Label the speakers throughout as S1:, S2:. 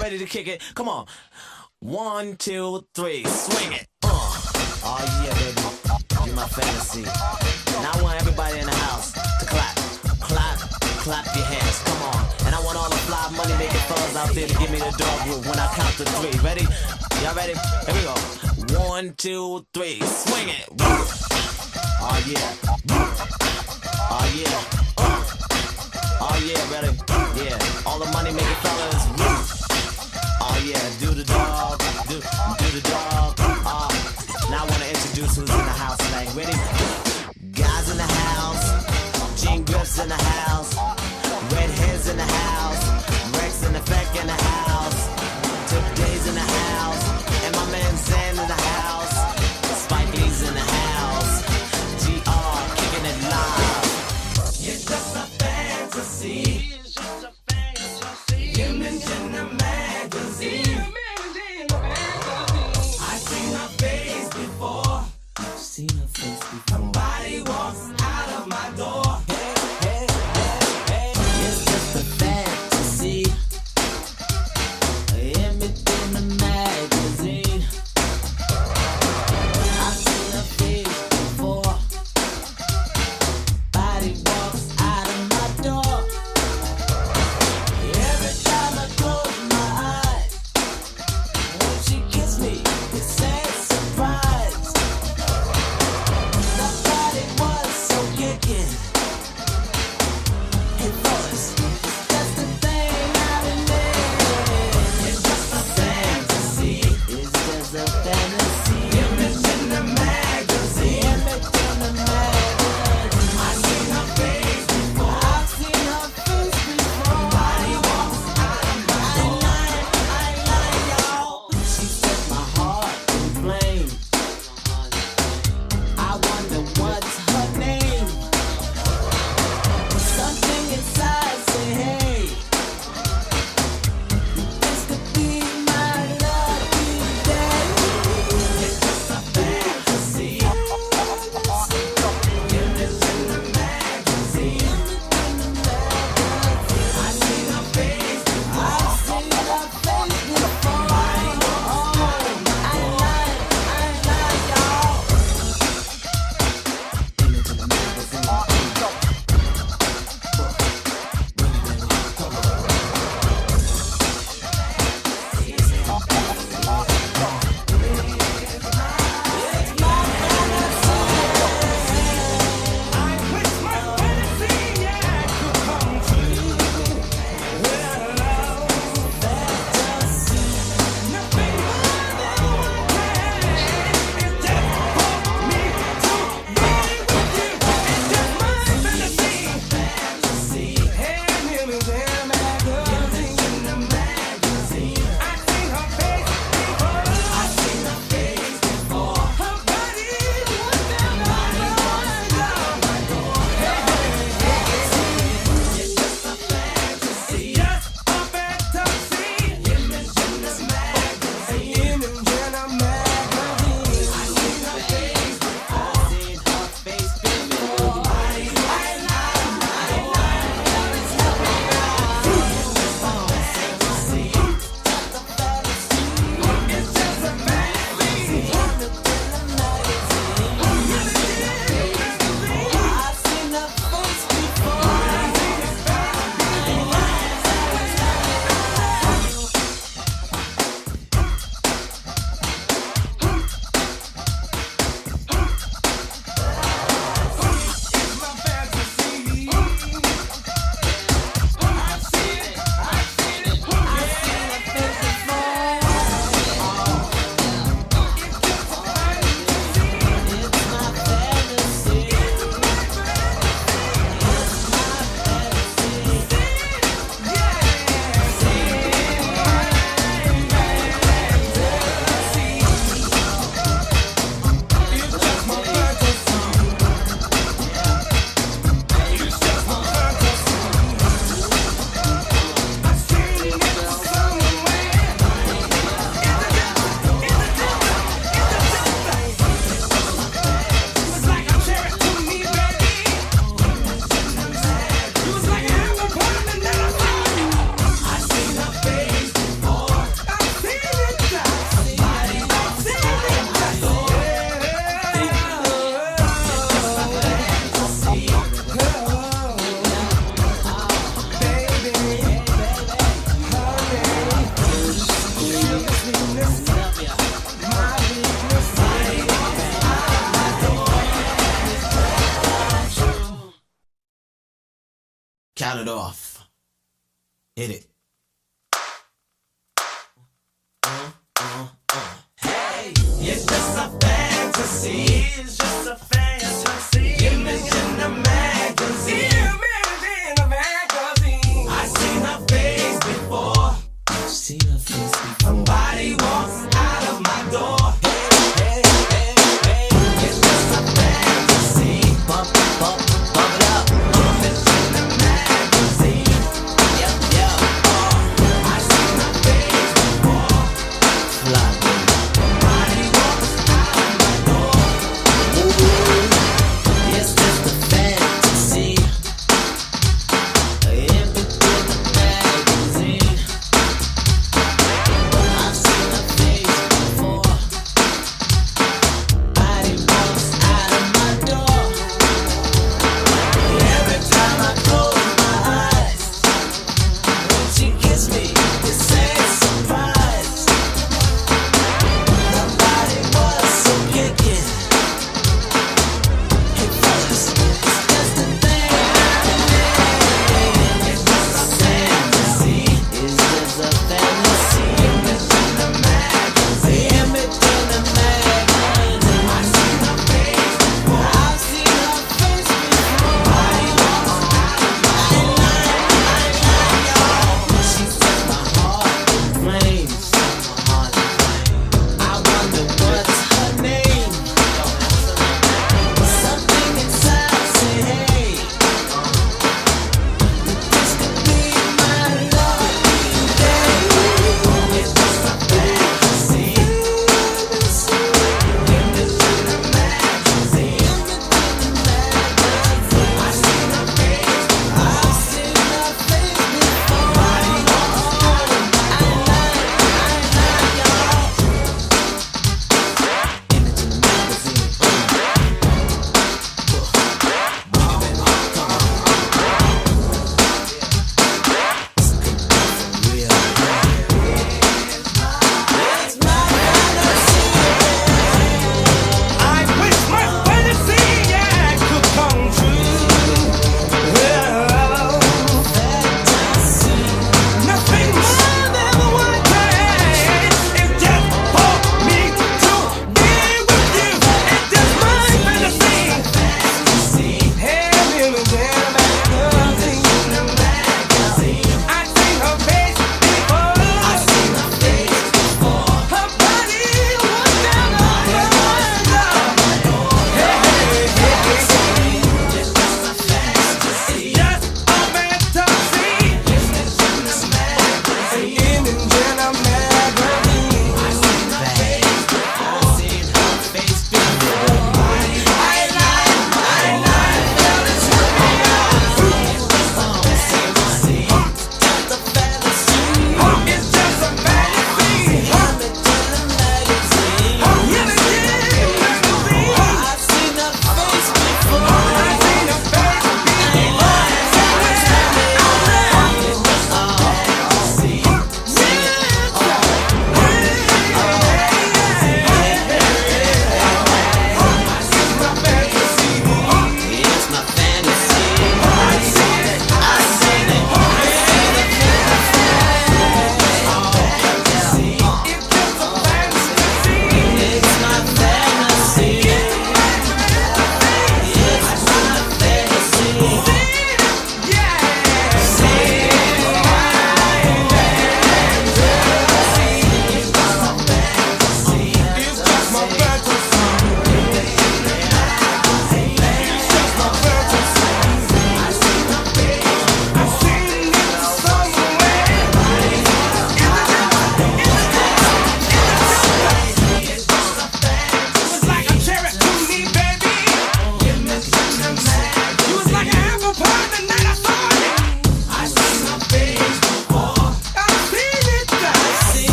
S1: ready to kick it? Come on. 1, 2, 3, swing it. Oh yeah, baby, you're my fantasy. Now I want everybody in the house to clap, clap, clap your hands. Come on. And I want all the fly money making fellas out there to give me the dog move when I count to 3. Ready? Y'all ready? Here we go. 1, 2, 3, swing it. Oh yeah. Oh yeah. Oh yeah, ready? Yeah. All the money making fellas. Oh yeah, do the dog, do the dog. Now I wanna introduce who's in the house tonight. Ready? Guys in the house, Gene Griff's in the house, Red Hairs in the house, Rex and Effect in the house, Tip Days in the house, and my man Sam in the house, Spike Lee's in the house, GR kicking it live. It's just a fantasy. It's just a fantasy. You mentioned the magazine. I Count it off. Hit it. Hey, it's just a fantasy. It's just a fantasy. Image in the magazine. Image in the magazine. I seen her face before. Seen her face before. Somebody walks out of my door. Hey, hey, hey, hey. It's just a fantasy. Bump it up. Image in the magazine. Yep, yep. I seen her face before. Fly. Somebody walks out of my door. Ooh, it's just a fantasy. Image in the magazine. I've seen her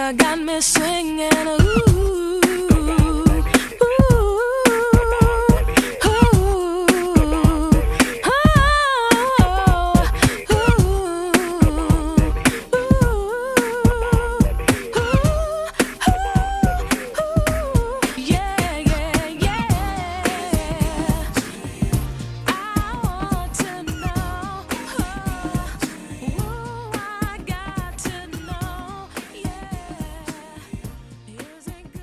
S2: got me swinging. Ooh. Music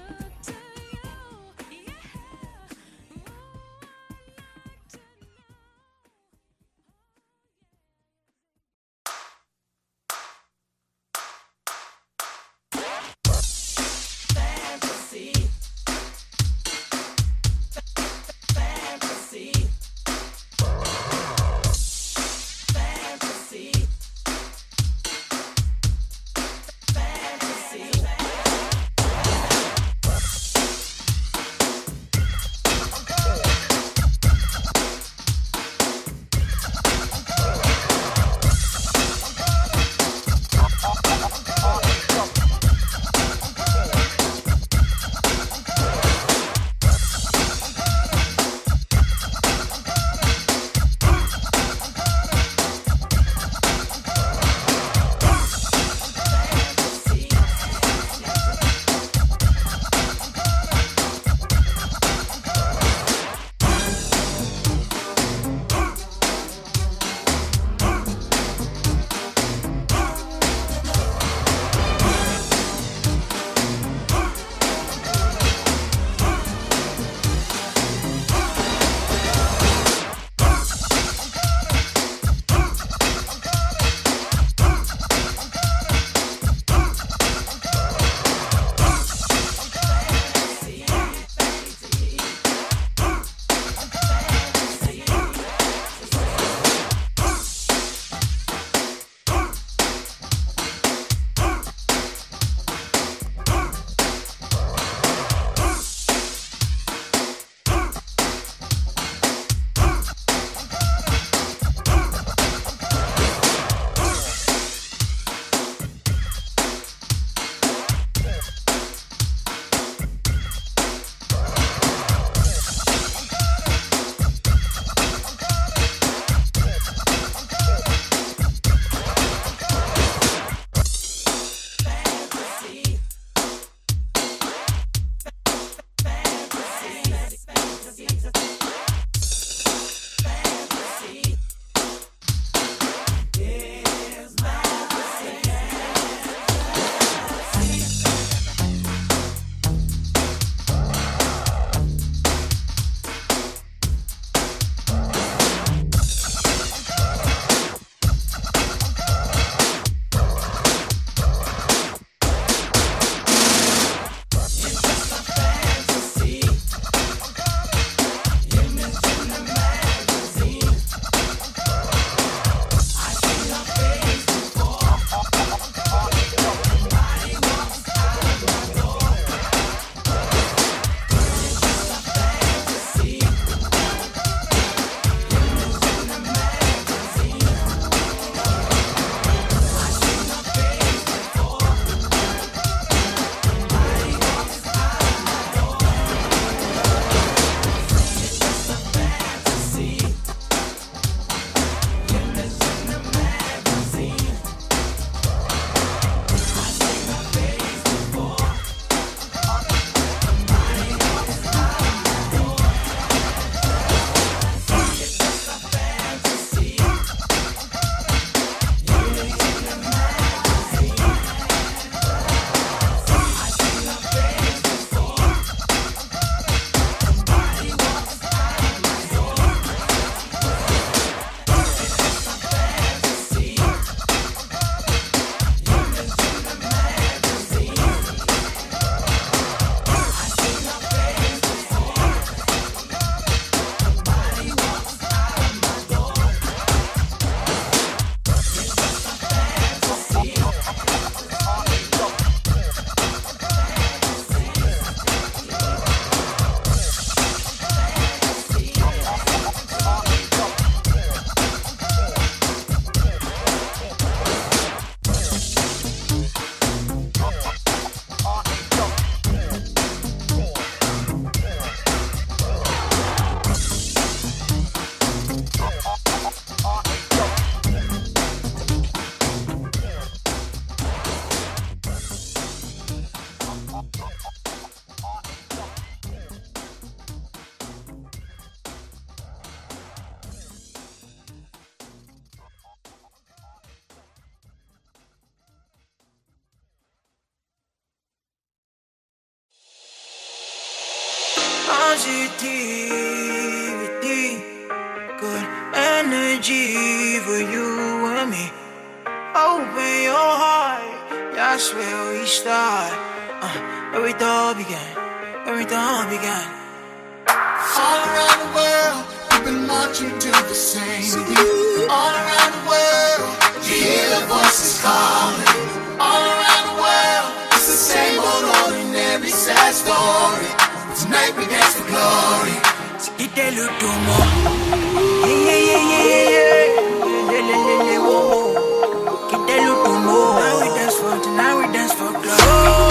S3: Positivity, good energy for you and me. Open your heart, that's where we start. Where it all began, where it all began.
S4: All around the world, we've been marching to the same beat. All around the world, you hear the voices calling. All around the world, it's the same old ordinary sad story. Tonight we dance for glory.
S3: Get a little more. Yeah, yeah, yeah, yeah, yeah. Get a little more. Now we dance for, tonight we dance for glory.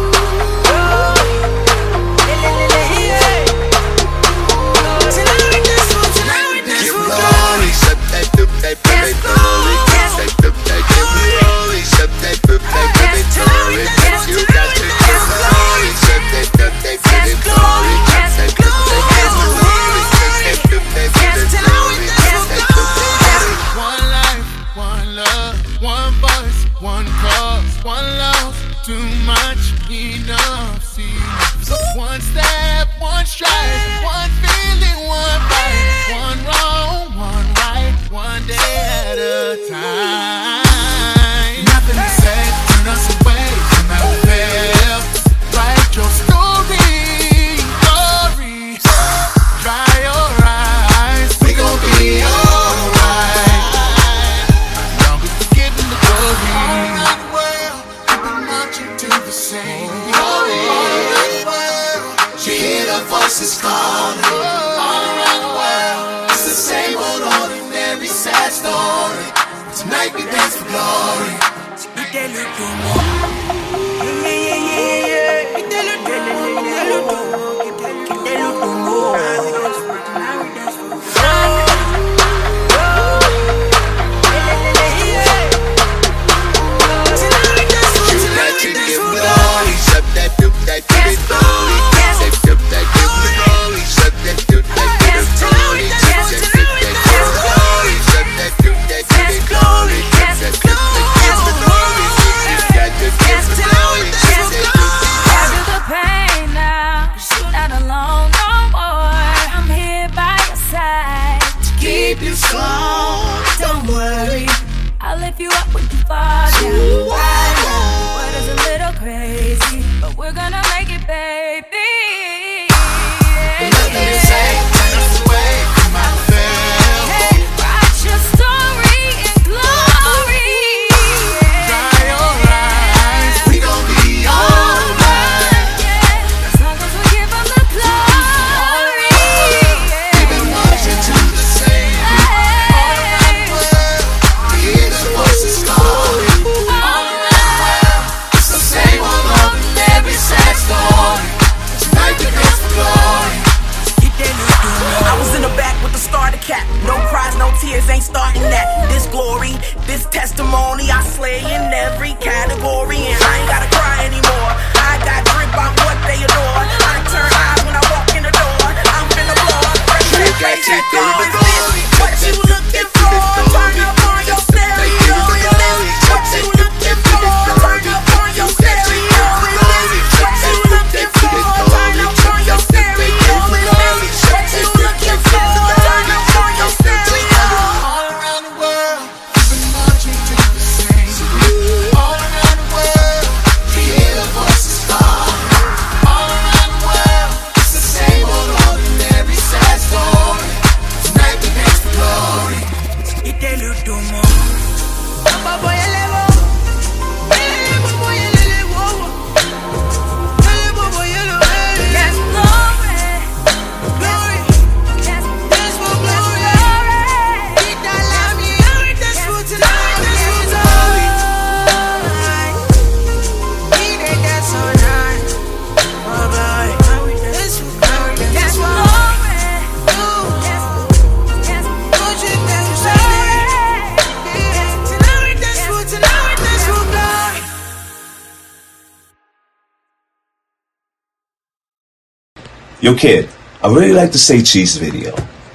S5: Yo kid, I really like the Say Cheese video.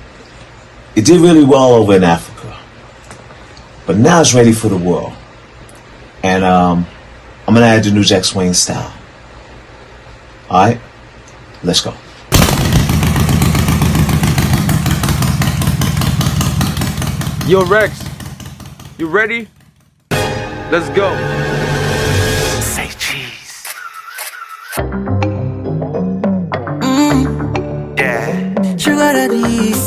S5: It did really well over in Africa. But now it's ready for the world. And I'm gonna add the new Jack Swing style. Alright? Let's go.
S6: Yo, Rex, you ready? Let's go.
S1: Say cheese. Yeah.
S3: Sugar daddies.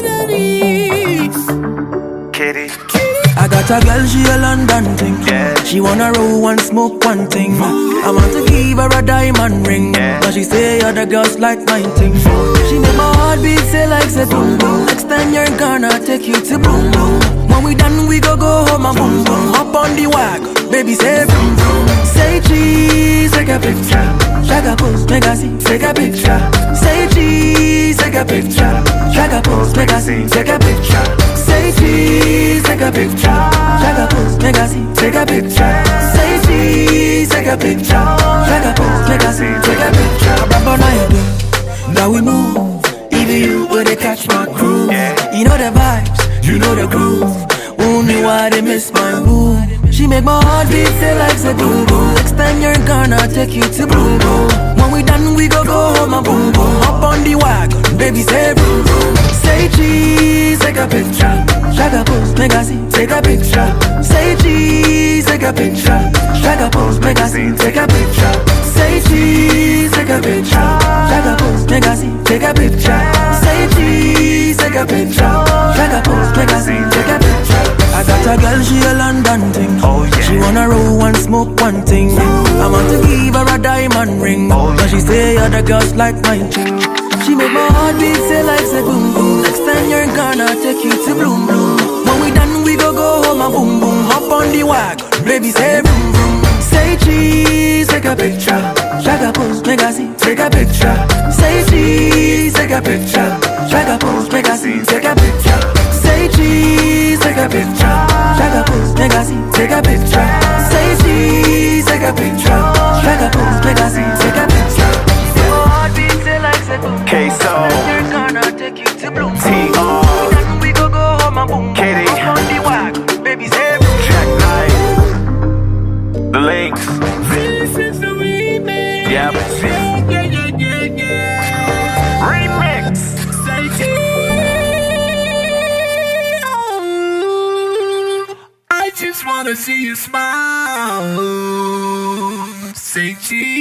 S1: Kitty.
S3: I got a girl, she a London thing.
S1: Yeah.
S3: She wanna roll and smoke one thing. I want to give her a diamond ring.
S1: Yeah.
S3: But she say other girls like mine thing. She make my heart beat say like say boom boom. Next time you're gonna take you to boom boom. When we done we go home and boom boom. Hop on the wagon, baby say boom boom. Say cheese, take a picture. Shaka pose, make a see, take a picture. Say cheese, take a picture. Shaka pose, make a see, take a picture. Say cheese, take a picture. Shaka pose, make a see, take a picture. Say cheese, take a picture. Shaka pose, make a see, take a picture. Remember now you do, now we move. Even you would catch my crew. You know the vibes, you know the groove. Only why they miss my move. She make my heart beat say like say boom boom. Next time you're gonna take you to boom boom. When we done we go home and boom boom. Hop on the wagon, baby say boom boom. Say cheese, take a picture. Shaka pose, make a see, take a picture. Say cheese, take a picture. Shaka pose, make a see, take a picture. Say cheese, take a picture. Shaka pose, make a see, take a picture. Say cheese, take a picture. Shaka pose, make a see, take a picture. I got a girl, she a London thing.
S1: Oh yeah.
S3: She wanna roll and smoke one thing. I want to give her a diamond ring. But she say other girls like mine thing. She make my heart beat say like say boom boom. Next time you're gonna take you to bloom bloom. When we done we go home and boom boom. Hop on the wagon, baby say boom boom. Say cheese, take a picture. Shaka pose, make a see, take a picture. Say cheese, take a picture. Shaka pose, make a see, take a picture. Say cheese, take a picture. Shaka pose, make a see, take a picture. Say cheese, take a picture. Shaka pose, make a see, take a picture.
S1: Queso.
S3: You're gonna take you to bloom.
S1: T.R.
S3: Then we go home and boom.
S1: Kitty.
S3: Hop on the wagon, baby say
S1: Jack Knight. The Links.
S4: This is the remix.
S1: Yep. Remix.
S4: Say cheese. I just wanna see you smile. Say cheese.